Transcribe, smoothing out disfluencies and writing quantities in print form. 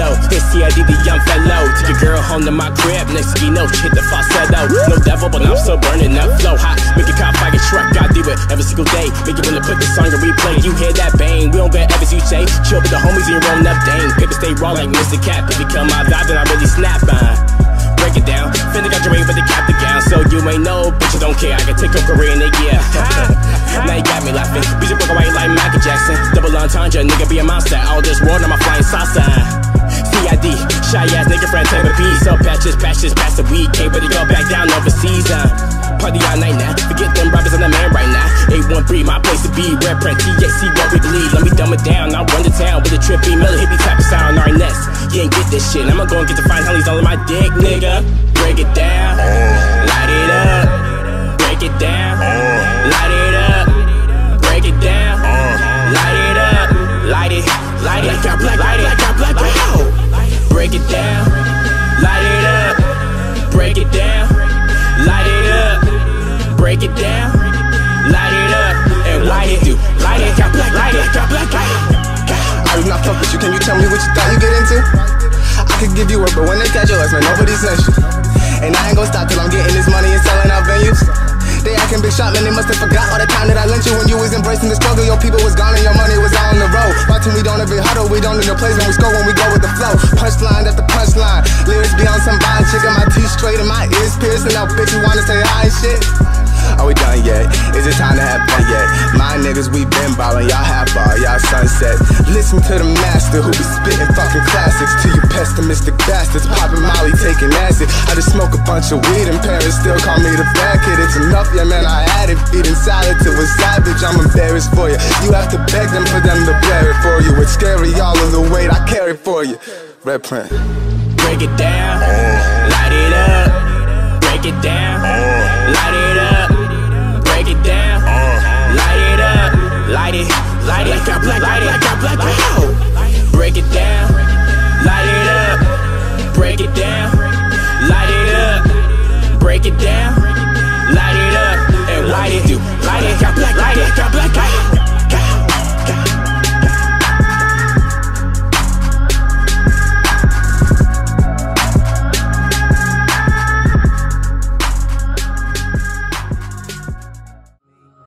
mellow. It's CID, the young fellow. Take your girl home to my crib, next thing you know, hit the falsetto. No devil, but I'm still burning up, flow hot. Make a cop fire truck, I do it every single day. Make it wanna put the song on replay. You hear that bang, we don't get ever you say. Chill with the homies and rolling up dang. Paper stay raw like Mr. Cat. If you come my vibe, then I really snap. Break it down, finna got your ring with the cap the gown. So you ain't know, but you don't care. I can take a career in a year. Now you got me laughing. Music broke away like Michael Jackson. Double entendre, nigga be a monster. All this world, I'm a flying saucer. CID, shy ass nigga friend, take a piece. So patches, pass the weed. Can't really go back down overseas. Party all night now. Forget them robbers and the man right now. 813, my place to be. Red print, TXC, what we believe. Let me dumb it down. I'll run to town with a trippy mellow hippie type of sound. Our nest. You ain't get this shit. I'ma go and get the fine hellies all in my dick, nigga. Break it down. Light it up. Break it down. Light it up. Break it down. Light it up. Light it. Light it. Light it. Break it down. Light it up. Break it down. Light it up. Break it down. Light it up. And light it. Light it. Light it. I do not fuck with you, can you tell me what you thought you get into? I could give you work, but when they catch your ass, man, nobody sent you. And I ain't gon' stop till I'm getting this money and selling out venues. They acting big shot, man, they must have forgot all the time that I lent you. When you was embracing the struggle, your people was gone and your money was out on the road. Watching we don't ever huddle, we don't need no place when we score, when we go with the flow. Punchline after punchline, lyrics be on some vibe, chick, got my teeth straight and my ears piercing. Now bitch, you wanna say hi and shit? Are we done yet? Is it time to have fun yet? My niggas, we been ballin', y'all half ball, y'all sunset. Listen to the master who be spittin' fucking classics. To you pessimistic bastards, poppin' Molly, taking acid. I just smoke a bunch of weed and parents still call me the bad kid. It's enough, yeah man, I had it. Feeding salad to a savage, I'm embarrassed for you. You have to beg them for them to bear it for you. It's scary, all of the weight I carry for you. Red print. Break it down, light it up. Break it down, light it up. Break it down, light it up. Light it, light it, light it, light it. Break it down.